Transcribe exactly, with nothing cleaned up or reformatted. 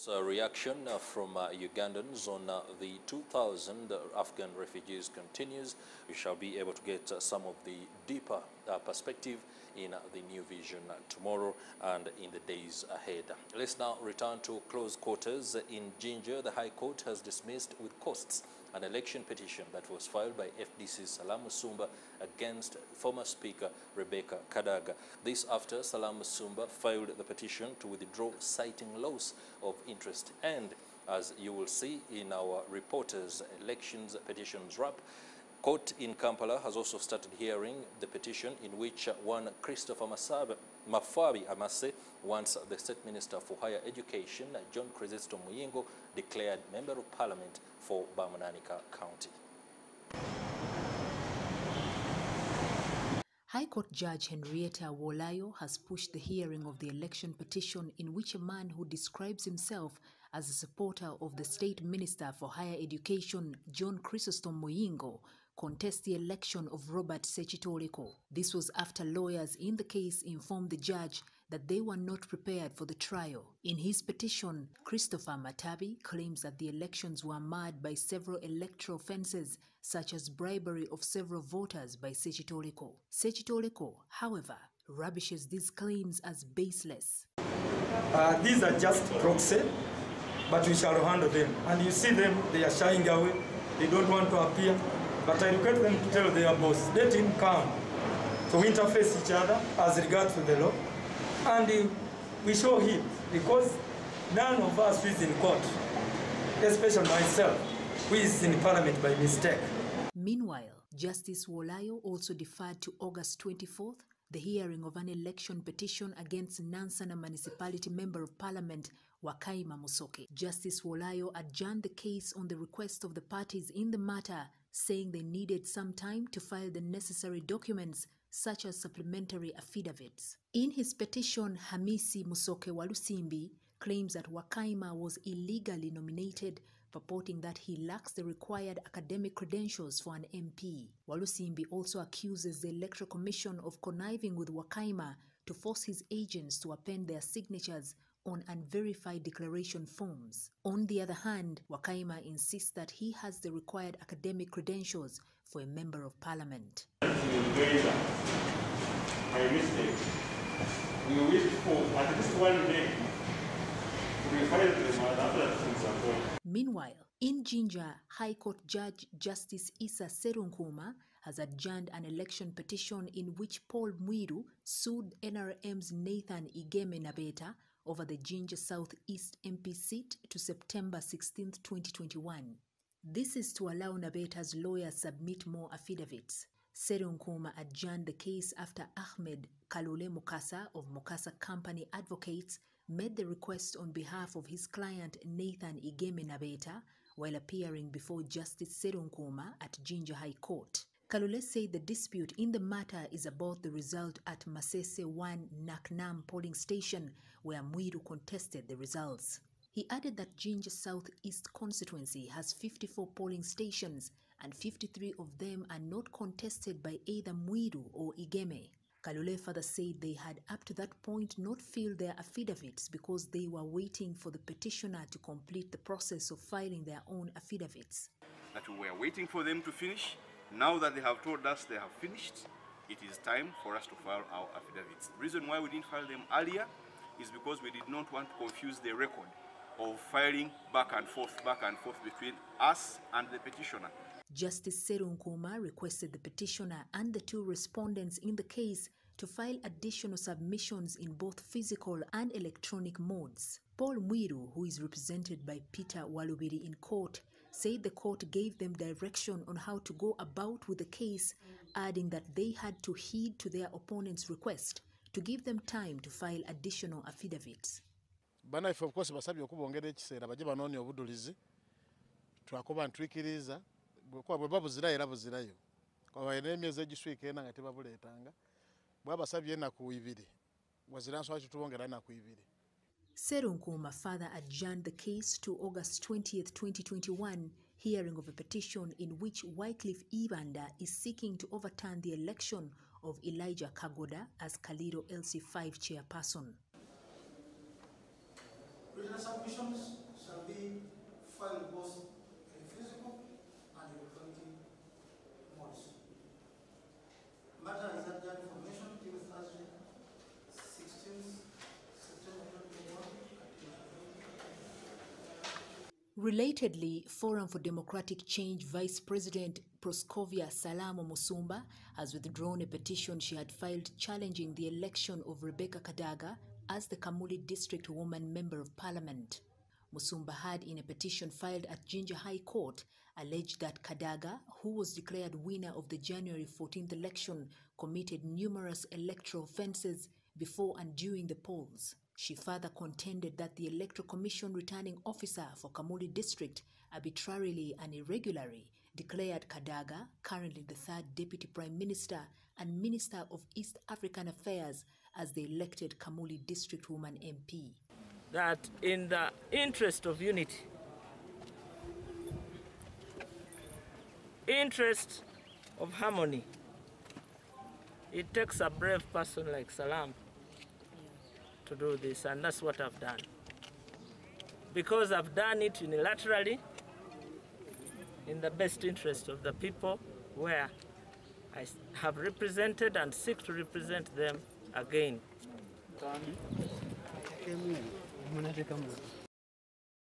So a reaction uh, from uh, Ugandans on uh, the two thousand uh, Afghan refugees continues. We shall be able to get uh, some of the deeper uh, perspective in uh, the New Vision uh, tomorrow and in the days ahead. Let's now return to close quarters. In Jinja, the High Court has dismissed with costs an election petition that was filed by F D C Salam Musumba against former Speaker Rebecca Kadaga. This after Salam Musumba filed the petition to withdraw, citing loss of interest. And as you will see in our reporters' elections petitions wrap, court in Kampala has also started hearing the petition in which one Christopher Masabe, Mafabi Amase wants the State Minister for Higher Education, John Chrysostom Muyingo, declared Member of Parliament for Bamananika County. High Court Judge Henrietta Wolayo has pushed the hearing of the election petition in which a man who describes himself as a supporter of the State Minister for Higher Education, John Chrysostom Muyingo, contests the election of Robert Sechitoleko. This was after lawyers in the case informed the judge that they were not prepared for the trial. In his petition, Christopher Matabi claims that the elections were marred by several electoral offences, such as bribery of several voters by Sechitoleko. Sechitoleko, however, rubbishes these claims as baseless. Uh, these are just proxy, but we shall handle them. And you see them, they are shying away. They don't want to appear. But I request them to tell their boss, let him come to interface each other as regards to the law. And uh, we show him, because none of us who is in court, especially myself, who is in parliament by mistake. Meanwhile, Justice Wolayo also deferred to August twenty-fourth the hearing of an election petition against Nansana Municipality Member of Parliament Wakaima Musoke. Justice Wolayo adjourned the case on the request of the parties in the matter, saying they needed some time to file the necessary documents such as supplementary affidavits. In his petition, Hamisi Musoke Walusimbi claims that Wakaima was illegally nominated, purporting that he lacks the required academic credentials for an M P. Walusimbi also accuses the Electoral Commission of conniving with Wakaima to force his agents to append their signatures on unverified declaration forms. On the other hand, Wakaima insists that he has the required academic credentials for a Member of Parliament. By mistake, we wish for at least one day to refile them and other things are going. Meanwhile, in Jinja, High Court Judge Justice Issa Serunkuma has adjourned an election petition in which Paul Mwiru sued N R M's Nathan Igeme Nabeta over the Jinja South East M P seat to September sixteenth, twenty twenty-one. This is to allow Nabeta's lawyers submit more affidavits. Serunkuma adjourned the case after Ahmed Kalule Mukasa of Mukasa Company Advocates made the request on behalf of his client Nathan Igeme Nabeta while appearing before Justice Serunkuma at Jinja High Court. Kalule said the dispute in the matter is about the result at Masese one Naknam polling station where Mwiru contested the results. He added that Jinja South East constituency has fifty-four polling stations and fifty-three of them are not contested by either Mwiru or Igeme. Kalule further said they had up to that point not filled their affidavits because they were waiting for the petitioner to complete the process of filing their own affidavits. That we were waiting for them to finish. Now that they have told us they have finished, it is time for us to file our affidavits. The reason why we didn't file them earlier is because we did not want to confuse the record of filing back and forth, back and forth between us and the petitioner. Justice Serunkuma requested the petitioner and the two respondents in the case to file additional submissions in both physical and electronic modes. Paul Mwiru, who is represented by Peter Walubiri in court, said the court gave them direction on how to go about with the case, adding that they had to heed to their opponent's request to give them time to file additional affidavits. Bana ife of course basabye okubongera ekiseera baje banoonya obudulizi twakoba ntwikiriza kwa bwe babuzira era buzirayo kwa emyezi egiswika ena nga tebabuleetanga bwa basabye enaku ibiri wazira nswa kitubongera enaku ibiri. Serunkuma further adjourned the case to August twentieth, twenty twenty-one, hearing of a petition in which Wycliffe Ibanda is seeking to overturn the election of Elijah Kagoda as Kaliro L C five chairperson. Written submissions shall be filed both in physical and electronic modes. Matter is adjourned for information till Thursday, sixteenth September twenty twenty-one. Relatedly, Forum for Democratic Change Vice President Proscovia Salamo Musumba has withdrawn a petition she had filed challenging the election of Rebecca Kadaga as the Kamuli District Woman Member of Parliament. Musumba had, in a petition filed at Jinja High Court, alleged that Kadaga, who was declared winner of the January fourteenth election, committed numerous electoral offences before and during the polls. She further contended that the Electoral Commission returning officer for Kamuli District arbitrarily and irregularly declared Kadaga, currently the third Deputy Prime Minister and Minister of East African Affairs, as the elected Kamuli District Woman M P. That in the interest of unity, interest of harmony, it takes a brave person like Salam to do this, and that's what I've done. Because I've done it unilaterally in the best interest of the people where I have represented and seek to represent them again.